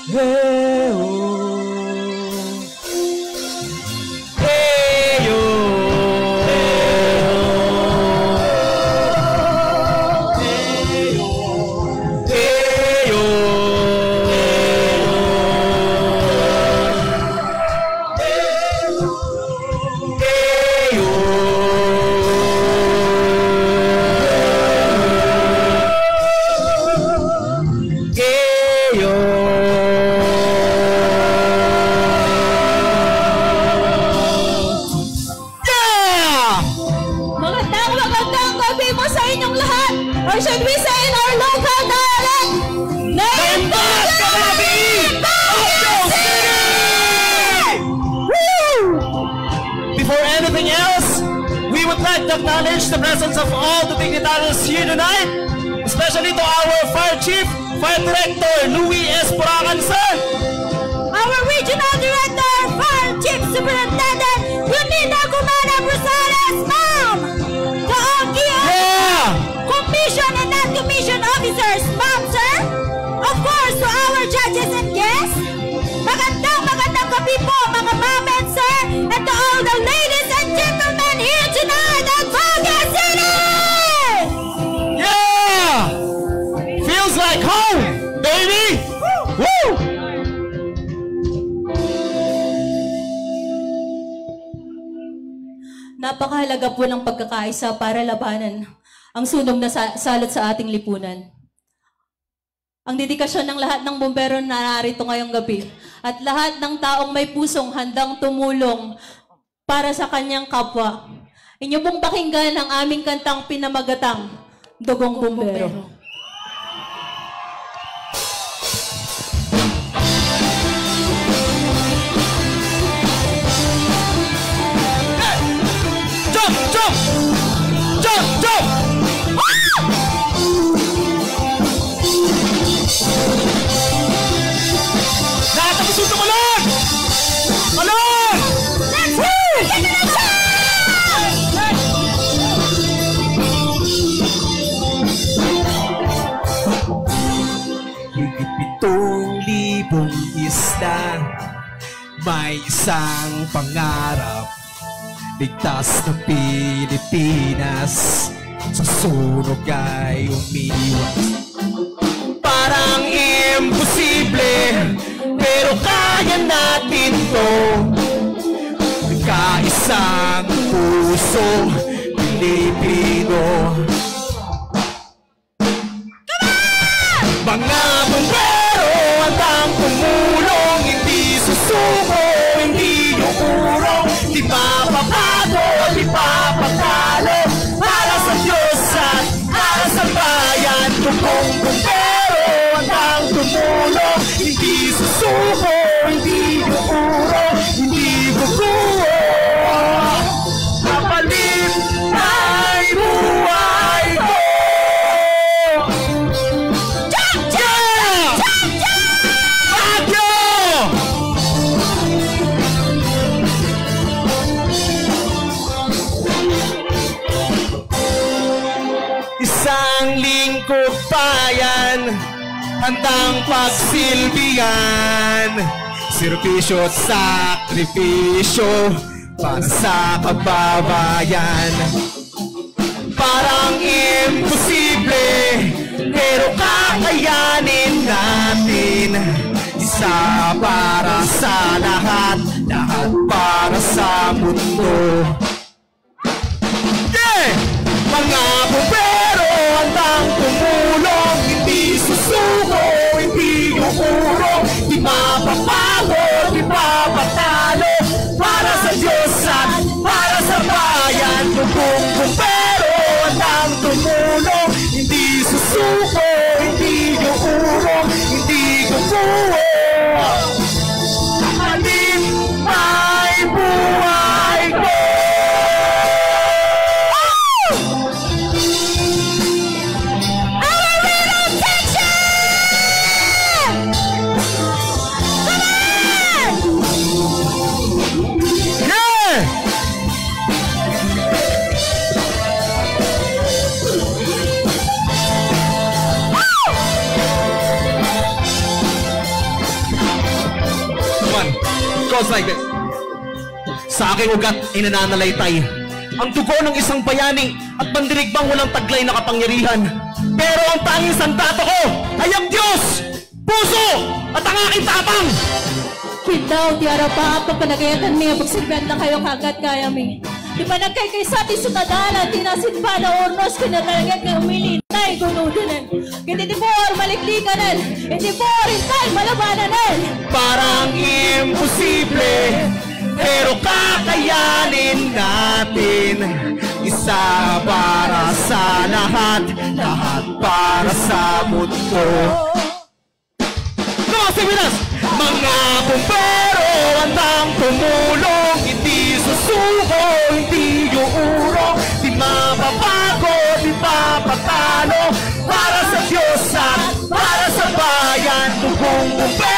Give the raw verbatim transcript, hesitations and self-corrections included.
Acknowledge the presence of all the dignitaries here tonight, especially to our Fire Chief, Fire Director Louis S. Poracan, sir. Our Regional Director, Fire Chief Superintendent Yunina Gumana Brusales, ma'am. To all key yeah. commission and non-commission officers, ma'am, sir. Of course, to our judges and guests. Magandang magandang gabi po, mga ma'am and sir, and to all the ladies and gentlemen here tonight at Baguio City! Yeah! Feels like home, baby! Woo! Napakahalaga po ng pagkakaisa para labanan ang sunog na sa salot sa ating lipunan. Ang dedikasyon ng lahat ng bumbero na narito ngayong gabi at lahat ng taong may pusong handang tumulong para sa kanyang kapwa. Inyo pong pakinggan ang aming kantang pinamagatang, Dugong Bumbero. Jump! Jump! Jump! Jump! Lahat ang gusto malon! Malon! Let's go! Higit pitong libong isla, may isang pangarap. Ligtas na Pilipinas, sa sunog ay umiwas. Parang imposible, pero kaya natin to. Kaisang puso Pilipino. Mga bumbero handang tumulong, hindi susuko, hindi uurong, di mapapago, di papatalo. Para sa Diyos at para sa bayan, dugong bumbero handang tumulong, hindi susuko, hindi uurong, hindi guguho. Kapalit ay buhay ko. Isang lingkod bayan, handang pagsilbihan, serbisyo at sakripisyo para sa kababayan. Parang imposible, pero kakayanin natin. Isa para sa lahat, lahat para sa mundo. Yeah! Mga bumbero handang tumulong, hindi susuko, hindi uurong, di mapapago, di papatalo. Para sa Diyos at para sa bayan, dugong bumbero handang tumulong, hindi susuko, hindi uurong, hindi guguho. Kapalit ay buhay ko. goes like this. Sa aking ugat ay nananalaytay ang dugo ng isang bayani at pandirigmang walang taglay na kapangyarihan. Pero ang tanging sandato ko ay ang Diyos, puso at ang aking tapang. Quindaw, tiara pa, pagpanagayatan niya, pagsilbihan na kayo kagat kaya mi. Di ba nagkaykaysati sa tadala, tinasin pa na ornos, kinatalagat na umilintay, gunudinan. Hindi po or maliklikanan, hindi po orintay, malabananan. Parang imposible, pero kakayanin natin. Isa para sa lahat, lahat para sa mundo. Come on, sing with us! Mga bumbero, handang tumulong, hindi susuko, hindi uurong, di mababago, di mapatalo, para sa Diyos at para sa bayan, tugong bumbero.